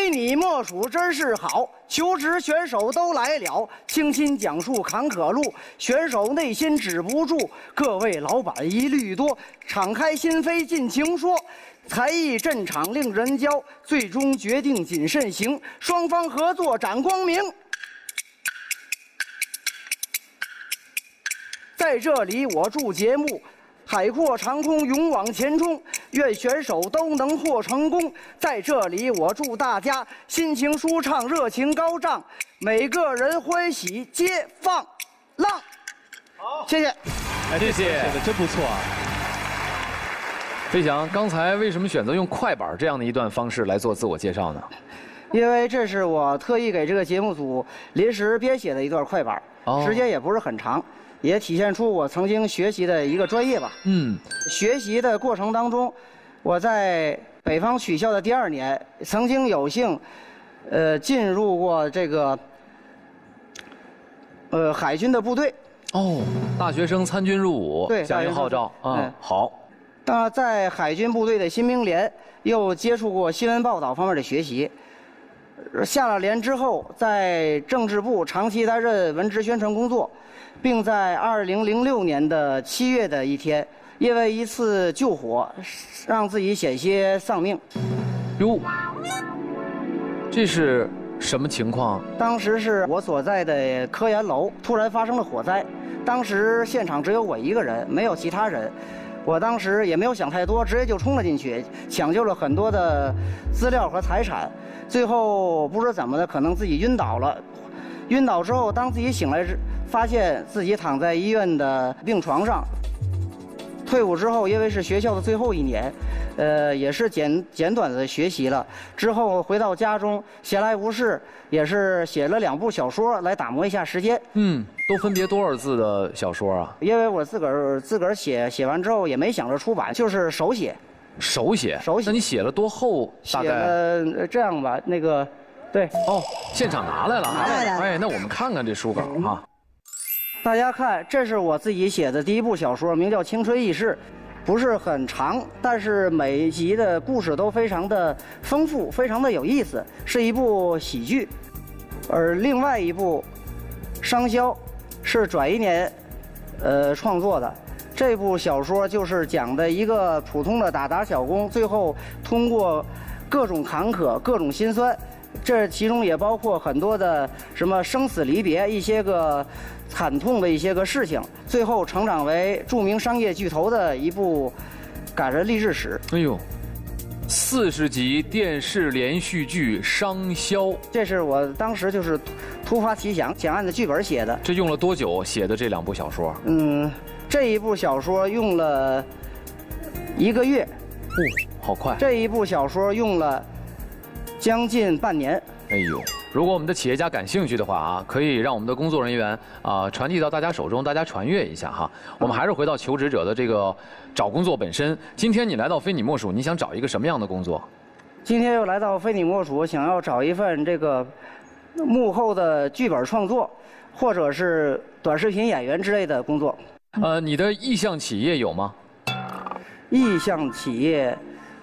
非你莫属真是好，求职选手都来了，倾心讲述坎坷路，选手内心止不住，各位老板一律多，敞开心扉尽情说。才艺阵场令人骄，最终决定谨慎行，双方合作展光明。在这里，我祝节目海阔长空，勇往前冲，愿选手都能获成功。在这里，我祝大家心情舒畅，热情高涨，每个人欢喜皆放浪。好，谢谢。 哎，谢谢，写的真不错啊。飞翔，刚才为什么选择用快板这样的一段方式来做自我介绍呢？ 因为这是我特意给这个节目组临时编写的一段快板，时间也不是很长。也体现出我曾经学习的一个专业吧。学习的过程当中，我在北方曲校的第2年，曾经有幸，进入过这个，海军的部队。 哦，大学生参军入伍， 对， 响应号召啊，好。 在海军部队的新兵连，又接触过新闻报道方面的学习。下了连之后，在政治部长期担任文职宣传工作。并在2006年的7月的一天，因为一次救火，让自己险些丧命。 哟，这是什么情况？ 当时是我所在的科研楼突然发生了火灾，当时现场只有我一个人，没有其他人。我当时也没有想太多，直接就冲了进去，抢救了很多的资料和财产。最后不知道怎么的，可能自己晕倒了。晕倒之后，当自己醒来发现自己躺在医院的病床上。退伍之后，因为是学校的最后1年，也是简短的学习了。之后回到家中，闲来无事，也是写了2部小说来打磨一下时间。 都分别多少字的小说啊？ 因为我自个儿写完之后也没想着出版，就是手写。 手写？那你写了多厚？大概写了这样吧，那个。对哦，现场拿来了， 拿来了。 哎，那我们看看这书稿哈。 大家看，这是我自己写的第1部小说，名叫《青春易逝》，不是很长，但是每一集的故事都非常的丰富，非常的有意思，是一部喜剧。而另外一部《商销》是转1年创作的。这部小说就是讲的一个普通的打小工，最后通过各种坎坷、各种辛酸。这其中也包括很多的什么生死离别，一些个惨痛的一些个事情，最后成长为著名商业巨头的一部感人励志史。 哎呦，40集电视连续剧《商销》， 这是我当时就是突发奇想，想按的剧本写的。 这用了多久写的这2部小说？ 这一部小说用了1个月。 好快！ 这一部小说用了将近半年。 哎呦，如果我们的企业家感兴趣的话啊，可以让我们的工作人员传递到大家手中，大家传阅一下哈。我们还是回到求职者的这个找工作本身。今天你来到非你莫属，你想找一个什么样的工作？ 今天又来到非你莫属，想要找一份这个幕后的剧本创作，或者是短视频演员之类的工作。 你的意向企业有吗？ 意向企业，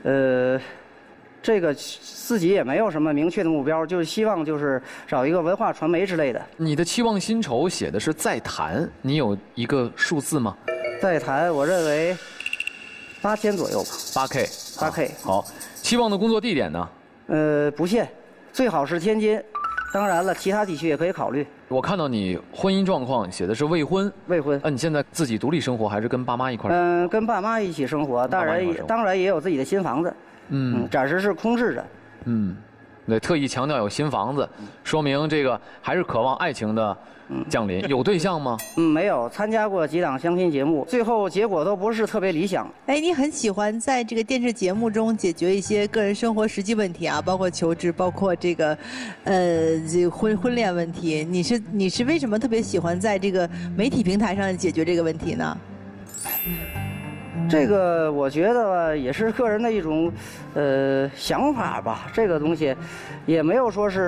这个自己也没有什么明确的目标，就是希望就是找一个文化传媒之类的。 你的期望薪酬写的是在谈，你有一个数字吗？ 在谈，我认为8000左右吧。8K。 好，期望的工作地点呢？ 不限，最好是天津，当然了，其他地区也可以考虑。 我看到你婚姻状况写的是未婚。 未婚。 你现在自己独立生活还是跟爸妈一块儿？ 跟爸妈一起生活，当然也有自己的新房子。暂时是空置着。 对，特意强调有新房子，说明这个还是渴望爱情的降临。有对象吗？ 没有，参加过几档相亲节目，最后结果都不是特别理想。 哎，你很喜欢在这个电视节目中解决一些个人生活实际问题啊，包括求职，包括这个，婚恋问题。你是为什么特别喜欢在这个媒体平台上解决这个问题呢？ 这个我觉得也是个人的一种想法吧。这个东西也没有说是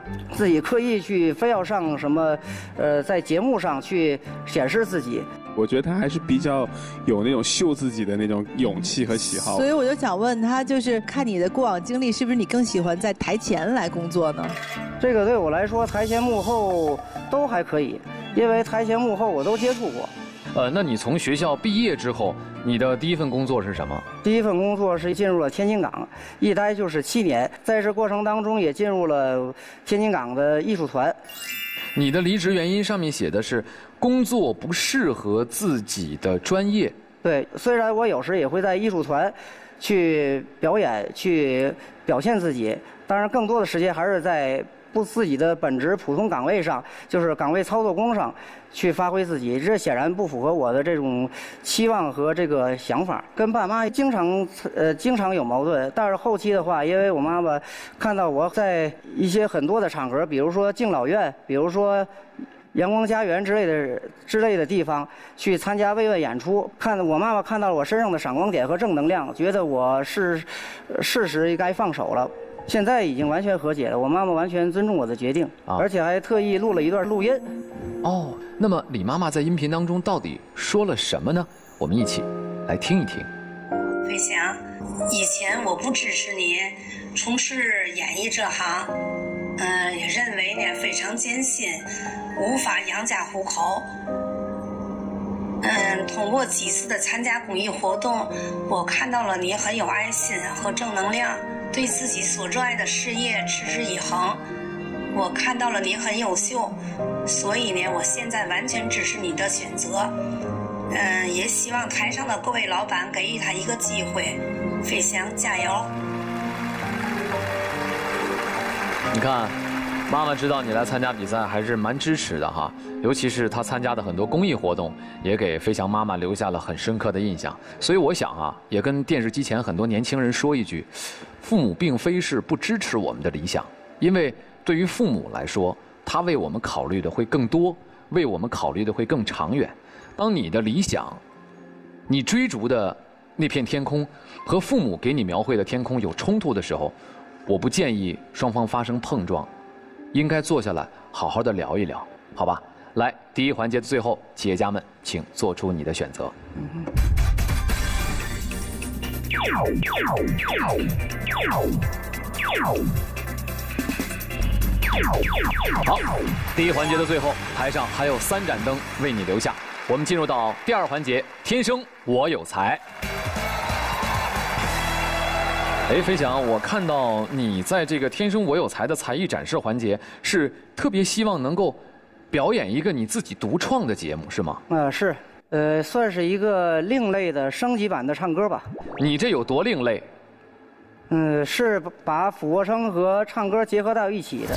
自己刻意去非要上什么，在节目上去显示自己。 我觉得他还是比较有那种秀自己的那种勇气和喜好。 所以我就想问他，就是看你的过往经历，是不是你更喜欢在台前来工作呢？ 这个对我来说，台前幕后都还可以，因为台前幕后我都接触过。 那你从学校毕业之后，你的第一份工作是什么？ 第一份工作是进入了天津港，一待就是7年，在这过程当中也进入了天津港的艺术团。 你的离职原因上面写的是工作不适合自己的专业。 对，虽然我有时也会在艺术团去表演、去表现自己，当然更多的时间还是在自己的本职普通岗位上，就是岗位操作工上去发挥自己。这显然不符合我的这种期望和这个想法，跟爸妈经常有矛盾。但是后期的话，因为我妈妈看到我在一些很多的场合，比如说敬老院，比如说阳光家园之类的地方去参加慰问演出，我妈妈看到了我身上的闪光点和正能量，觉得我是时该放手了。现在已经完全和解了，我妈妈完全尊重我的决定，而且还特意录了一段录音。 哦，那么李妈妈在音频当中到底说了什么呢？我们一起来听一听。 飞翔，以前我不支持你从事演艺这行，也认为呢非常艰辛，无法养家糊口。通过几次的参加公益活动，我看到了你很有爱心和正能量，对自己所热爱的事业持之以恒。我看到了你很优秀，所以呢，我现在完全支持你的选择。也希望台上的各位老板给予他一个机会，飞翔加油！ 你看，妈妈知道你来参加比赛，还是蛮支持的哈。尤其是她参加的很多公益活动，也给飞翔妈妈留下了很深刻的印象。所以我想啊，也跟电视机前很多年轻人说一句：父母并非是不支持我们的理想，因为对于父母来说，他为我们考虑的会更多，为我们考虑的会更长远。当你的理想，你追逐的那片天空和父母给你描绘的天空有冲突的时候，我不建议双方发生碰撞，应该坐下来好好的聊一聊，好吧？来，第一环节的最后，企业家们，请做出你的选择。好，第一环节的最后，台上还有3盏灯为你留下。我们进入到第2环节，天生我有才。哎，飞翔，我看到你在这个天生我有才的才艺展示环节，是特别希望能够表演一个你自己独创的节目，是吗？ 是，算是一个另类的升级版的唱歌吧。 你这有多另类？ 是把俯卧撑和唱歌结合到一起的。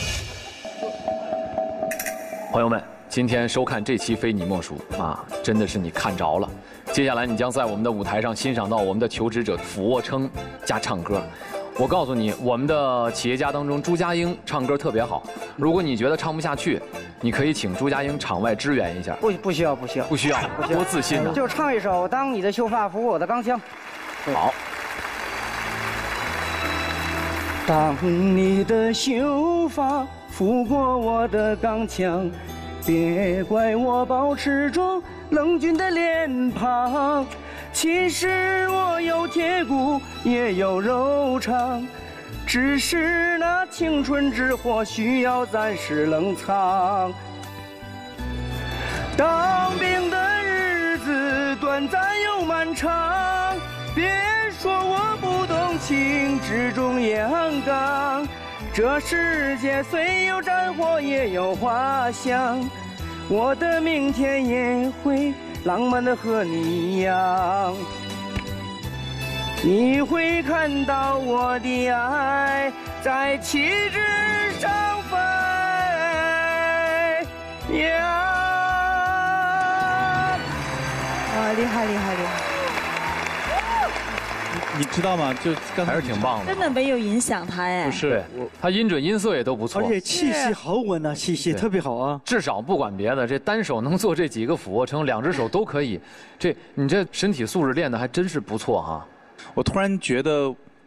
朋友们，今天收看这期非你莫属啊，真的是你看着了。接下来你将在我们的舞台上欣赏到我们的求职者俯卧撑加唱歌。我告诉你，我们的企业家当中，朱家英唱歌特别好。如果你觉得唱不下去，你可以请朱家英场外支援一下。 不需要， 多自信呢！ 就唱一首《当你的秀发拂过我的钢枪》。 好。 当你的秀发拂过我的钢枪，别怪我保持着冷峻的脸庞。其实我有铁骨也有柔肠，只是那青春之火需要暂时冷藏。当兵的日子短暂又漫长，别说我不懂情之中阳刚。这世界虽有战火也有花香，我的明天也会浪漫的和你一样。你会看到我的爱在旗帜上飞扬。 厉害厉害厉害！ 你知道吗？就刚才还是挺棒的， 真的没有影响他哎。 不是， 他音准音色也都不错， 而且气息好稳啊，气息特别好啊。 至少不管别的，这单手能做这几个俯卧撑，2只手都可以，你这身体素质练得还真是不错哈。 我突然觉得，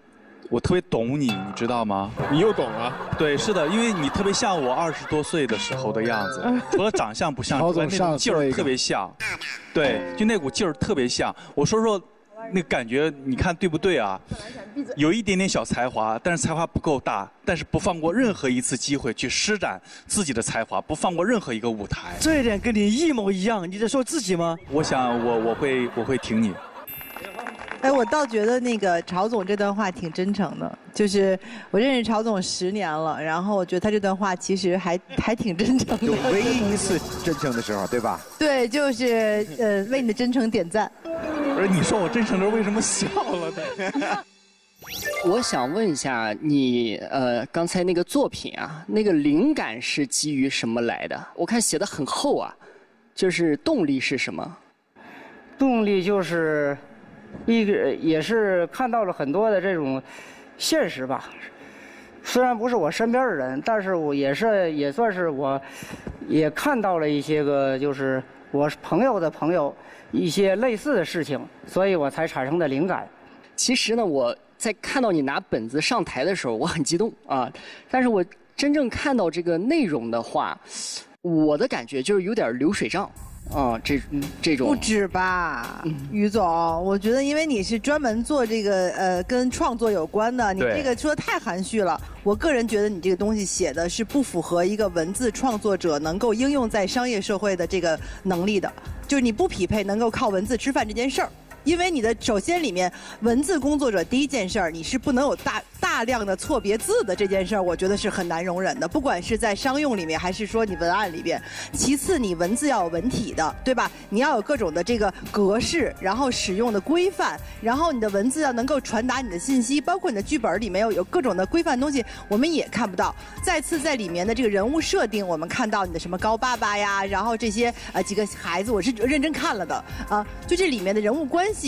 我特别懂你，你知道吗？ 你又懂了。 对，是的，因为你特别像我20多岁的时候的样子，除了长相不像之外，那股劲儿特别像。对，就那股劲儿特别像。我说那感觉，你看对不对啊？有一点点小才华，但是才华不够大，但是不放过任何一次机会去施展自己的才华，不放过任何一个舞台。 这一点跟你一模一样，你在说自己吗？ 我想我会挺你。 哎，我倒觉得那个曹总这段话挺真诚的，就是我认识曹总10年了，然后我觉得他这段话其实还挺真诚的。 就唯一一次真诚的时候，对吧？ 对，就是为你的真诚点赞。 不是，你说我真诚的时候为什么笑了呢？ 我想问一下你，刚才那个作品啊，那个灵感是基于什么来的？我看写的很厚啊，就是动力是什么？ 动力就是也是看到了很多的这种现实吧。虽然不是我身边的人，但是我也算是我也看到了一些个就是我朋友的朋友一些类似的事情，所以我才产生的灵感。 其实呢，我在看到你拿本子上台的时候，我很激动啊。但是我真正看到这个内容的话，我的感觉就是有点流水账啊，这种。 不止吧，于总，我觉得因为你是专门做这个跟创作有关的，你这个说的太含蓄了。我个人觉得你这个东西写的是不符合一个文字创作者能够应用在商业社会的这个能力的，就是你不匹配能够靠文字吃饭这件事儿。因为你的首先里面文字工作者第一件事儿，你是不能有大量的错别字的这件事儿，我觉得是很难容忍的，不管是在商用里面还是说你文案里边。其次，你文字要有文体的，对吧？你要有各种的这个格式，然后使用的规范，然后你的文字要能够传达你的信息，包括你的剧本里面有各种的规范东西，我们也看不到。再次在里面的这个人物设定，我们看到你的什么高爸爸呀，然后这些几个孩子，我是认真看了的啊，就这里面的人物关系。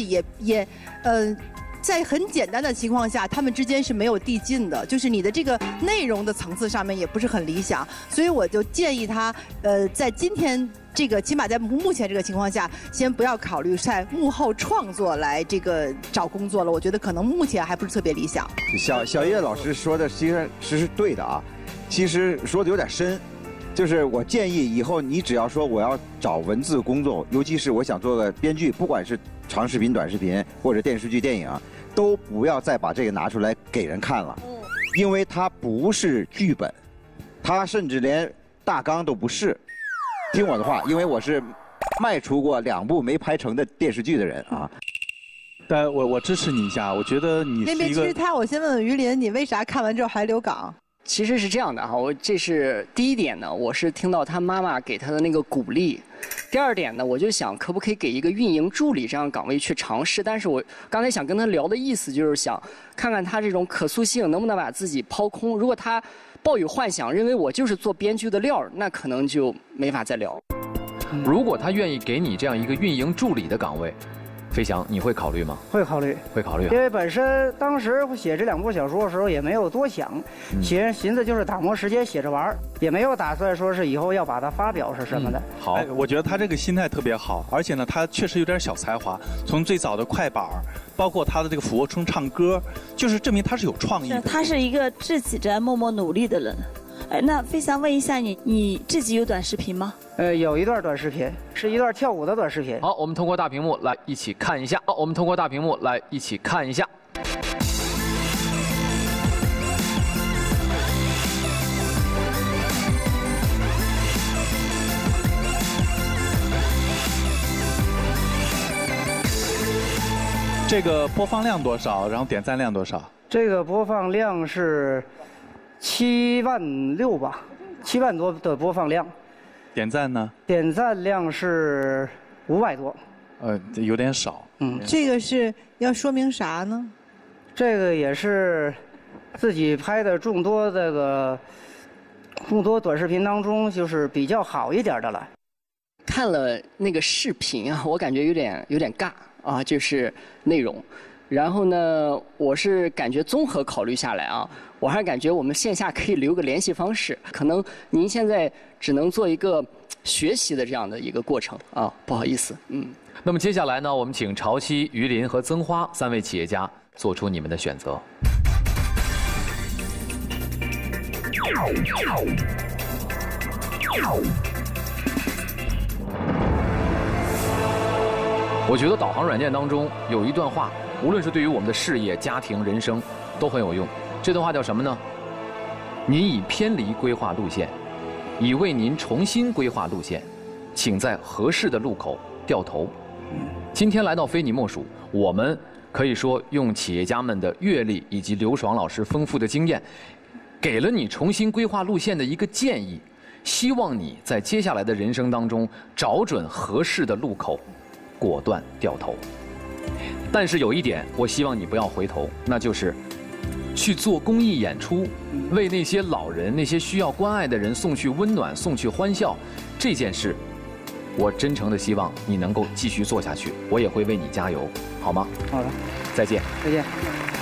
在很简单的情况下，他们之间是没有递进的，就是你的这个内容的层次上面也不是很理想，所以我就建议他，在今天这个起码在目前这个情况下，先不要考虑在幕后创作来这个找工作了，我觉得可能目前还不是特别理想。 小叶老师说的其实是对的啊，其实说的有点深。就是我建议以后你只要说我要找文字工作，尤其是我想做个编剧，不管是长视频、短视频或者电视剧、电影啊，都不要再把这个拿出来给人看了，因为它不是剧本，它甚至连大纲都不是。听我的话，因为我是迈出过2部没拍成的电视剧的人啊。 但我支持你一下，我觉得你是一个。 别支持他，我先问问于林，你为啥看完之后还留港？ 其实是这样的哈，这是第一点呢，我是听到他妈妈给他的那个鼓励。第二点呢，我就想可不可以给一个运营助理这样岗位去尝试，但是我刚才想跟他聊的意思就是想看看他这种可塑性能不能把自己抛空。如果他抱有幻想，认为我就是做编剧的料，那可能就没法再聊。 如果他愿意给你这样一个运营助理的岗位，飞翔，你会考虑吗？ 会考虑， 会考虑。 因为本身当时写这2部小说的时候也没有多想，寻思就是打磨时间写着玩，也没有打算说是以后要把它发表是什么的。 好，我觉得他这个心态特别好，而且呢，他确实有点小才华。从最早的快板，包括他的这个俯卧撑唱歌，就是证明他是有创意的。 他是一个自己在默默努力的人。哎，那飞翔问一下你自己有短视频吗？ 有一段短视频，是一段跳舞的短视频。 好，我们通过大屏幕来一起看一下。好，我们通过大屏幕来一起看一下。 这个播放量多少？然后点赞量多少？ 这个播放量是7万6吧，7万多的播放量。 点赞呢？ 点赞量是500多。 有点少。 这个是要说明啥呢？ 这个也是自己拍的众多短视频当中，就是比较好一点的了。 看了那个视频啊，我感觉有点尬啊，就是内容。然后呢，我是感觉综合考虑下来啊，我还感觉我们线下可以留个联系方式。可能您现在只能做一个学习的这样的一个过程啊，不好意思， 那么接下来呢，我们请潮汐、于林和曾花3位企业家做出你们的选择。 我觉得导航软件当中有一段话，无论是对于我们的事业、家庭、人生，都很有用。这段话叫什么呢？您已偏离规划路线，已为您重新规划路线，请在合适的路口掉头。今天来到非你莫属，我们可以说用企业家们的阅历以及刘爽老师丰富的经验，给了你重新规划路线的一个建议。希望你在接下来的人生当中找准合适的路口，果断掉头。但是有一点，我希望你不要回头，那就是去做公益演出，为那些老人、那些需要关爱的人送去温暖、送去欢笑。这件事，我真诚的希望你能够继续做下去，我也会为你加油，好吗？ 好的， 再见。 再见。